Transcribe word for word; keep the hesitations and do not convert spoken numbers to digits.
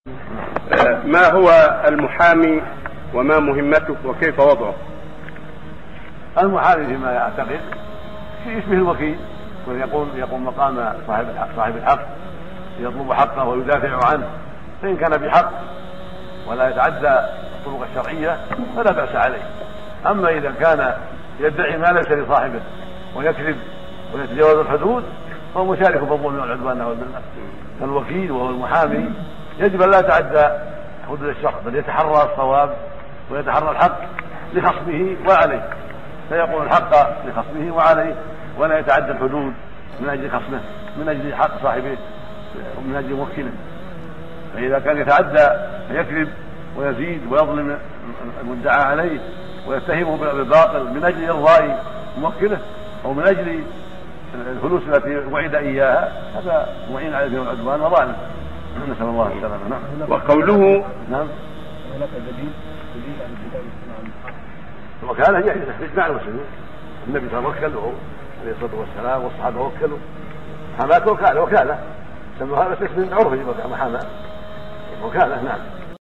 ما هو المحامي وما مهمته وكيف وضعه؟ المحامي فيما يعتقد يشبه الوكيل، ويقوم يقوم مقام صاحب الحق صاحب الحق يطلب حقه ويدافع عنه، فإن كان بحق ولا يتعدى الطرق الشرعية فلا بأس عليه. أما إذا كان يدعي ما ليس لصاحبه ويكذب ويتجاوز الحدود فهو مشارك في الظلم والعدوان والذل. فالوكيل وهو المحامي يجب أن لا يتعدى حدود الشخص، بل يتحرى الصواب ويتحرى الحق لخصمه وعليه، فيقول الحق لخصمه وعليه ولا يتعدى الحدود من أجل خصمه، من أجل حق صاحبه ومن أجل موكله. فإذا كان يتعدى فيكذب ويزيد ويظلم المدعى عليه ويتهمه بالباطل من أجل إرضاء موكله أو من أجل الفلوس التي وعد إياها، هذا معين على العدوان وظالم، نسأل الله السلامة. نعم. وقوله نعم هناك دليل دليل عن الكتاب والسنة عن الحق. وكان هي إجماع المسلمين، النبي صلى الله عليه وسلم وكله عليه الصلاة والسلام والصحابة وكلوا حماة وكالة وكالة سموها بس اسم عرفي محاماة وكالة. نعم.